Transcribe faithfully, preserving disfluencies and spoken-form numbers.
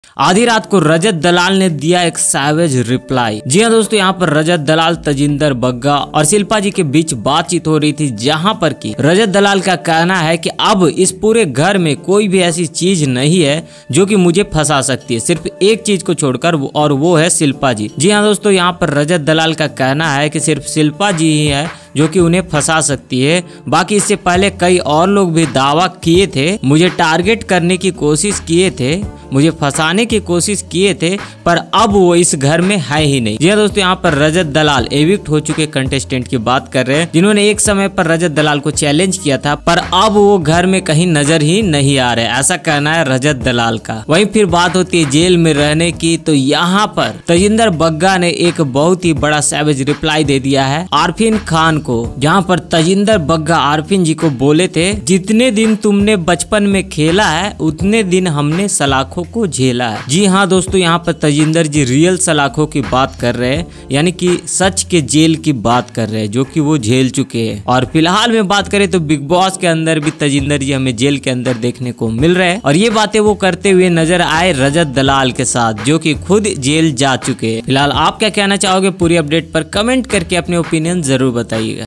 आधी रात को रजत दलाल ने दिया एक सैवेज रिप्लाई। जी हाँ दोस्तों, यहाँ पर रजत दलाल, तजिंदर बग्गा और शिल्पा जी के बीच बातचीत हो रही थी, जहाँ पर कि रजत दलाल का कहना है कि अब इस पूरे घर में कोई भी ऐसी चीज नहीं है जो कि मुझे फंसा सकती है, सिर्फ एक चीज को छोड़कर, और वो है शिल्पा जी। जी हाँ दोस्तों, यहाँ पर रजत दलाल का कहना है कि सिर्फ शिल्पा जी ही है जो कि उन्हें फंसा सकती है। बाकी इससे पहले कई और लोग भी दावा किए थे, मुझे टारगेट करने की कोशिश किए थे, मुझे फंसाने की कोशिश किए थे, पर अब वो इस घर में है ही नहीं। जी हाँ दोस्तों, यहाँ पर रजत दलाल एविक्ट हो चुके कंटेस्टेंट की बात कर रहे हैं, जिन्होंने एक समय पर रजत दलाल को चैलेंज किया था, पर अब वो घर में कहीं नजर ही नहीं आ रहे, ऐसा कहना है रजत दलाल का। वहीं फिर बात होती है जेल में रहने की, तो यहाँ पर तजिंदर बग्गा ने एक बहुत ही बड़ा सैवेज रिप्लाई दे दिया है आरफीन खान को, जहाँ पर तजिंदर बग्गा आरफीन जी को बोले थे, जितने दिन तुमने बचपन में खेला है उतने दिन हमने सलाखों को झेला है। जी हाँ दोस्तों, यहाँ पर तजिंदर जी रियल सलाखों की बात कर रहे हैं, यानी कि सच के जेल की बात कर रहे हैं, जो कि वो झेल चुके हैं। और फिलहाल में बात करें तो बिग बॉस के अंदर भी तजिंदर जी हमें जेल के अंदर देखने को मिल रहे हैं, और ये बातें वो करते हुए नजर आए रजत दलाल के साथ, जो कि खुद जेल जा चुके हैं। फिलहाल आप क्या कहना चाहोगे पूरी अपडेट पर, कमेंट करके अपने ओपिनियन जरूर बताइए।